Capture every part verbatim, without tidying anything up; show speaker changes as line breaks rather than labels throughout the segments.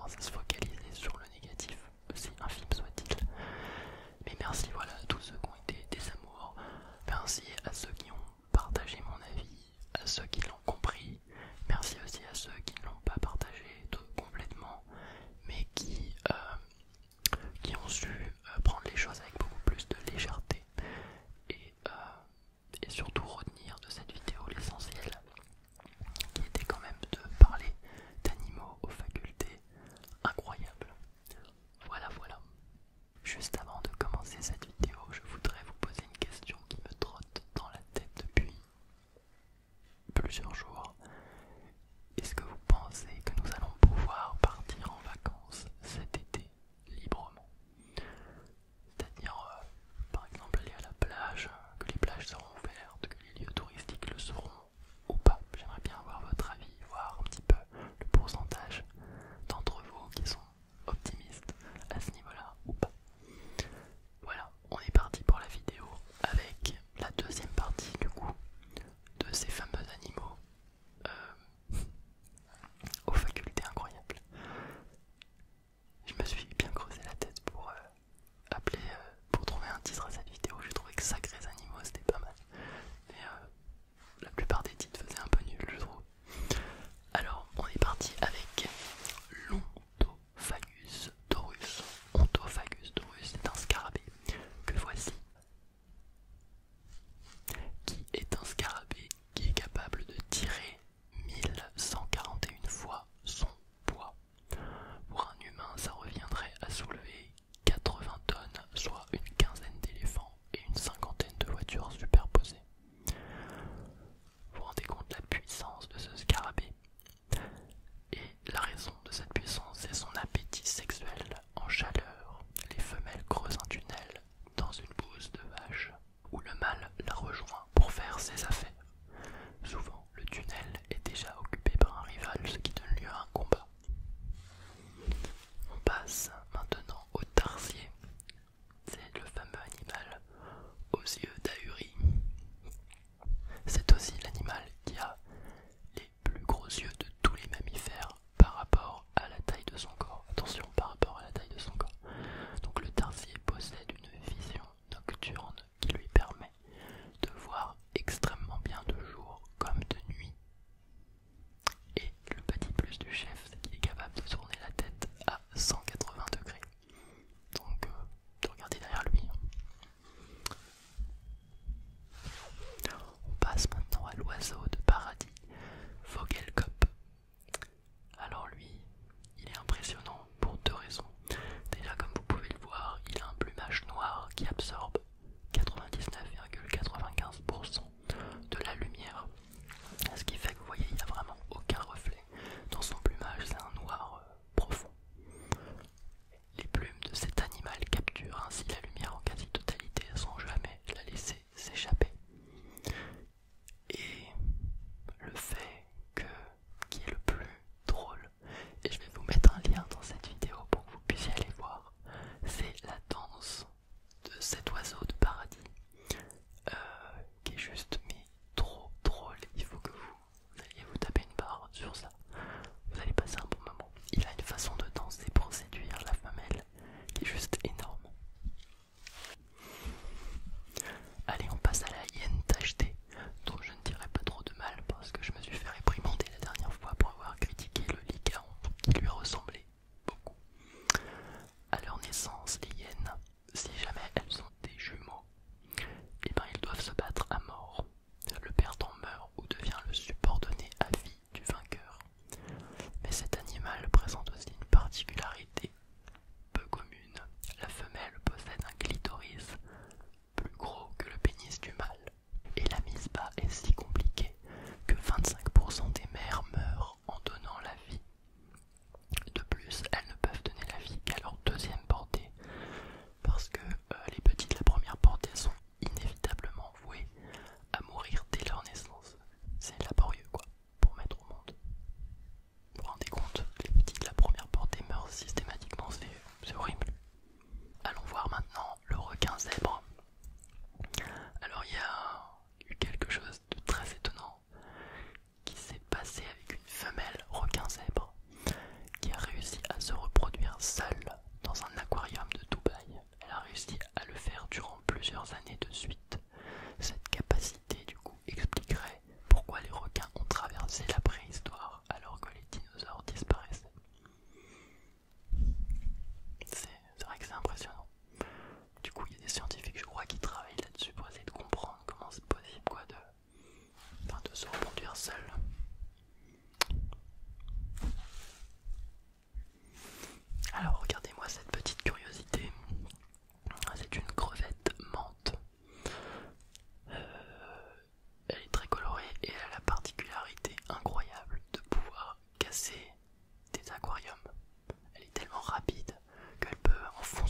tendance à se focaliser sur le négatif, aussi infime soit-il. Mais merci voilà à tous ceux qui ont été des amours, merci à ceux qui ont partagé mon avis, à ceux qui l'ont compris, merci aussi à ceux qui ne l'ont pas partagé tout, complètement, mais qui, euh, qui ont su euh, prendre les choses avec beaucoup plus de légèreté et, euh, et surtout retenir de cette vidéo l'essentiel qui était quand même de parler d'animaux aux facultés incroyables. Voilà voilà. Juste avant de commencer cette vidéo, je voudrais vous poser une question qui me trotte dans la tête depuis plusieurs jours. Est-ce que vous pensez que nous allons pouvoir partir en vacances cet été librement? C'est-à-dire, euh, par exemple, aller à la plage, que les plages seront ouvertes, que les lieux touristiques le seront ou pas. J'aimerais bien avoir votre avis, voir un petit peu le pourcentage d'entre vous qui sont optimistes à ce niveau-là ou pas. Voilà, on est parti pour la vidéo avec la deuxième partie du coup de ces fameux animaux euh, aux facultés incroyables. Je me suis bien creusé la tête pour euh, appeler, euh, pour trouver un titre à cette vidéo. J'ai trouvé que Sacrés Animaux c'était pas mal, mais euh, la plupart des titres faisaient un peu nul je trouve. Alors on est parti avec l'Ontophagus taurus. Ontophagus taurus, c'est un scarabée que voici, qui est un scarabée qui est capable de tirer mille cent quarante et une fois son poids. Pour un humain, ça reviendrait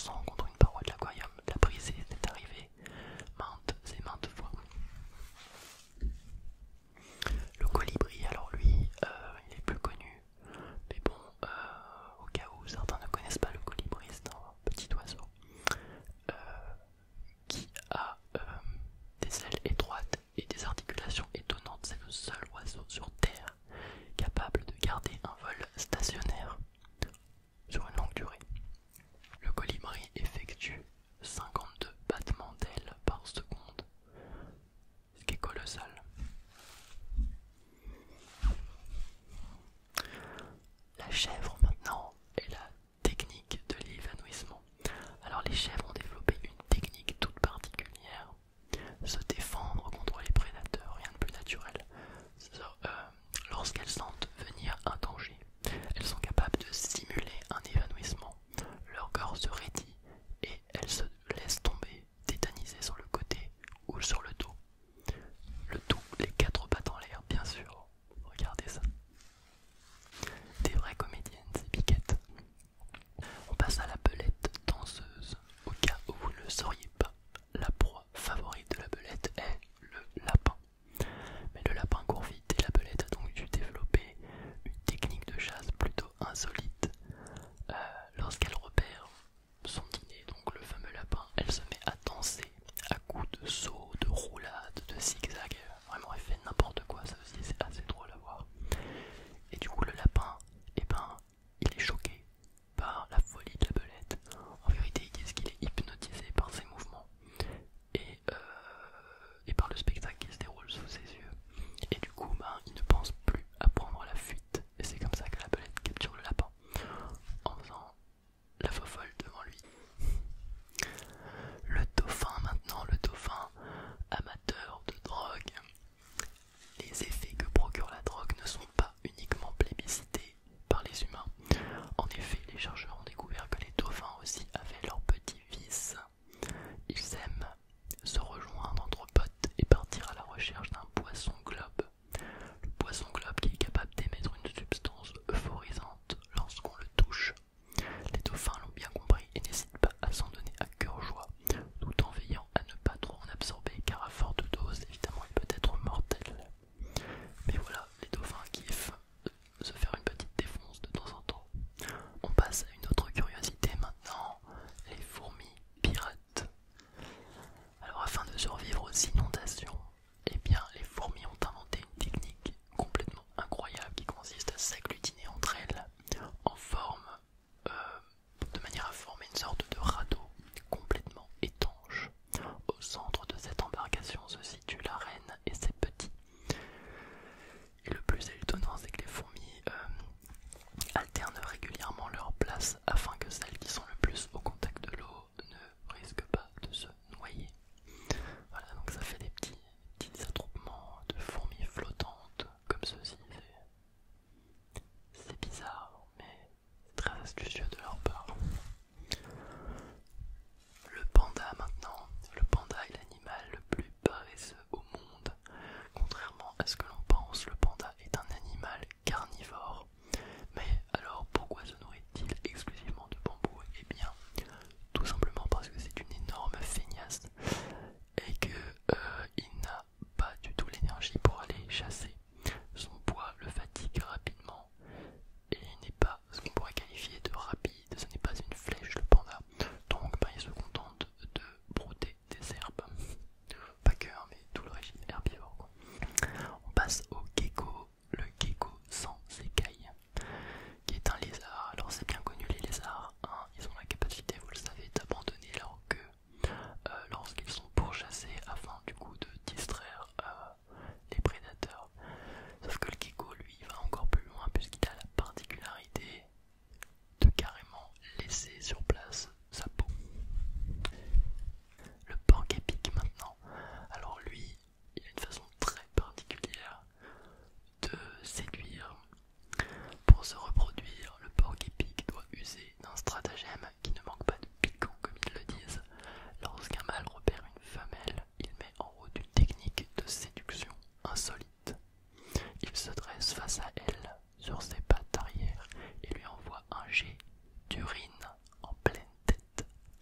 s'enfonçant contre une paroi de l'aquarium. La brisée est arrivée maintes et maintes fois. Le colibri, alors lui, euh, il est plus connu, mais bon, euh, au cas où certains ne connaissent pas le colibri, c'est un petit oiseau euh, qui a euh, des ailes étroites et des articulations étonnantes. C'est le seul oiseau sur Terre capable de garder un vol stationnaire sur une longue durée. Le colibri effectue cinquante-deux battements d'ailes par seconde, ce qui est colossal. La chèvre maintenant est la technique de l'évanouissement. Alors les chèvres ont développé une technique toute particulière, se défendre contre les prédateurs, rien de plus naturel. Euh, Lorsqu'elles sentent venir un danger, elles sont capables de simuler un évanouissement. Leur corps se raidit et elles se laissent tomber, tétanisées sur le côté ou sur le dos. Le tout, les quatre pattes en l'air, bien sûr. Regardez ça. Des vraies comédiennes, ces piquettes. On passe à la belette danseuse. Au cas où vous ne le sauriez pas, la proie favorite de la belette est le lapin. Mais le lapin court vite et la belette a donc dû développer une technique de chasse plutôt insolite. Euh, Lorsqu'elle repère son dîner, donc le fameux lapin, elle se met à danser à coups de sauts, de roulades, de zigzags. Vraiment, elle fait n'importe quoi, ça aussi c'est assez drôle à voir. Et du coup le lapin, eh ben, il est choqué par la folie de la belette. En vérité, ils disent qu'il est hypnotisé par ses mouvements et, euh, et par le spectacle qui se déroule sous ses yeux. Et du coup, ben, il ne pense plus à prendre la fuite. Et c'est comme ça que la belette capture le lapin, en faisant la fofolle devant lui. Le dauphin maintenant, le dauphin amateur de drogue. Les effets que procure la drogue ne sont pas uniquement plébiscités par les humains. En effet, les chercheurs ont découvert que les dauphins aussi avaient leurs petits vices. Ils aiment se rejoindre entre potes et partir à la recherche d'un poisson globe. Le poisson globe qui est capable d'émettre une substance euphorisante lorsqu'on le touche. Les dauphins l'ont bien compris et n'hésitent pas à s'en donner à cœur joie, tout en veillant à ne pas trop en absorber car à forte dose, évidemment, il peut être mortel. Mais voilà, les dauphins kiffent se faire une petite défonce de temps en temps. On passe à une autre curiosité maintenant, les fourmis pirates. Alors afin de survivre aux inondations, eh bien les fourmis ont inventé une technique complètement incroyable qui consiste à s'agglutiner entre elles en forme, euh, de manière à former une sorte de radeau complètement étanche. Au centre de cette embarcation se situe la reine et ses petits. Et le plus étonnant, c'est que les fourmis euh, alternent régulièrement leur place afin que celles qui sont le plus au contact de l'eau ne risquent pas de se noyer. Voilà, donc ça fait des petits, petits attroupements de fourmis flottantes comme ceci. C'est bizarre, mais c'est très astucieux de leur part. Le panda maintenant. Le panda est l'animal le plus paresseux au monde. Contrairement à ce que l'on pense, le panda est un animal carnivore. Mais alors pourquoi se nourrit-il exclusivement de bambou? Eh bien, tout simplement parce que c'est une énorme feignasse et qu'il euh, n'a pas du tout l'énergie pour aller chasser. Son poids le fatigue rapidement et il n'est pas ce qu'on pourrait qualifier de rapide, ce n'est pas une flèche le panda, donc bah, il se contente de brouter des herbes, pas que, hein, mais tout le régime herbivore quoi. On passe au gecko, le gecko sans écailles, qui est un lézard. Alors c'est bien connu les lézards, hein, ils ont la capacité, vous le savez, d'abandonner leur queue euh, lorsqu'ils sont pourchassés afin du coup de distraire euh, les prédateurs. Sauf que le gecko lui va encore plus loin puisqu'il a la particularité de carrément laisser sur place sa peau. Le porc-épic maintenant, alors lui il a une façon très particulière de séduire. Pour se reproduire, le porc-épic doit user d'un stratagème qui ne manque pas de piquant comme ils le disent. Lorsqu'un mâle repère une femelle, il met en route une technique de séduction insolite. Il se dresse face à elle sur ses pattes arrière et lui envoie un jet d'urine en pleine tête.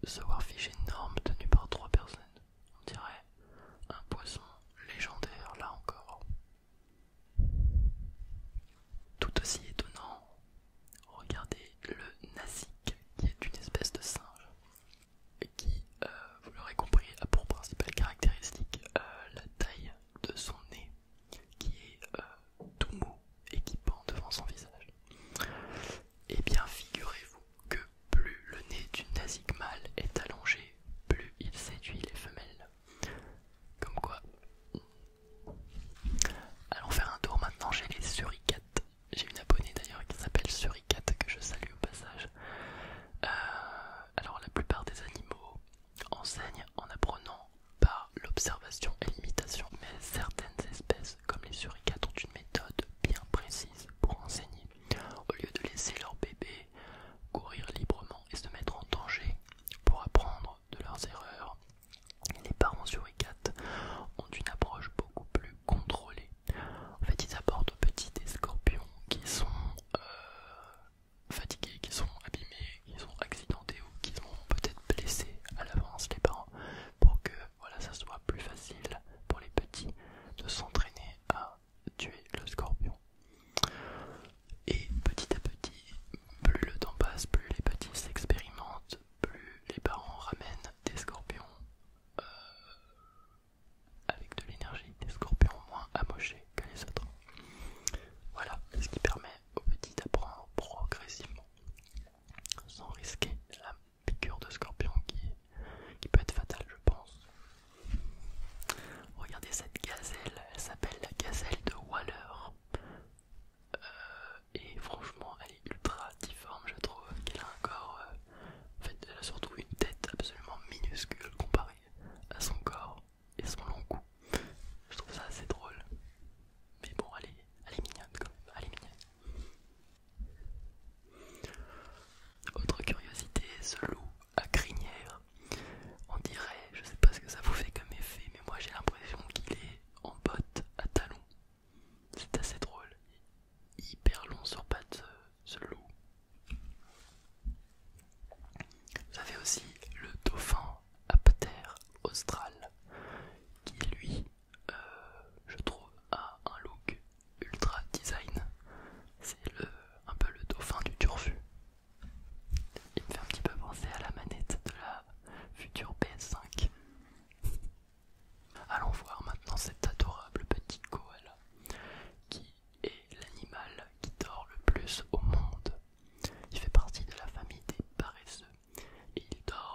Swordfish énorme tenu par trois personnes. On dirait un poisson légendaire là encore. Tout aussi étonnant, regardez le nasique qui est une espèce de singe et qui, euh, vous l'aurez compris, a pour principale caractéristique euh, la taille de son nez qui est euh, tout mou et qui pend devant son visage. Et bien figurez-vous que plus le nez du nasique mâle est allongé, plus il séduit les femelles. Comme quoi. Allons faire un tour maintenant chez les suricates. J'ai une abonnée d'ailleurs qui s'appelle Suricate que je salue au passage. Euh, alors la plupart des animaux enseignent en apprenant par l'observation et l'imitation, mais certaines espèces comme les suricates ont une méthode bien précise pour enseigner. Au lieu de laisser leur bébé courir librement et se mettre en danger pour apprendre de leurs erreurs, les parents suricates ont une approche beaucoup plus contrôlée. En fait, ils apportent aux petits des scorpions qui sont euh, fatigués, qui sont abîmés, qui sont accidentés ou qui sont peut-être blessés à l'avance, les parents, pour que voilà, ça soit plus facile pour les petits de s'entraîner à tuer le scorpion. Et petit à petit, plus le temps passe, plus les petits s'expérimentent, plus les parents ramènent des scorpions euh, avec de l'énergie, des scorpions moins amochés que les autres. Voilà, ce qui permet aux petits d'apprendre progressivement, sans risquer la piqûre de scorpion qui, qui peut être fatale, je pense. Regardez cette gazelle, elle s'appelle la gazelle de Waller. Euh, et franchement, elle est ultra difforme, je trouve qu'elle a un corps. Euh, en fait, elle a surtout une tête absolument minuscule comparée à son corps et son long cou. Je trouve ça assez drôle. Mais bon, elle est, elle est mignonne quand même, elle est mignonne. Autre curiosité, ce loup à crinière. On dirait, je sais pas ce que ça vous fait comme effet, mais moi j'ai l'impression qu'il est en botte à talons. C'est assez drôle. Hyper long sur pattes, ce, ce loup. Vous avez aussi le dauphin aptère austral, qui lui, euh, je trouve, a un look ultra design. C'est le, un peu le dauphin du turfu. Il me fait un petit peu penser à la manette de la future P S cinq. Allons voir maintenant cet adorable petit koala, qui est l'animal qui dort le plus au monde. Il fait partie de la famille des paresseux et il dort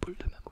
boules de ma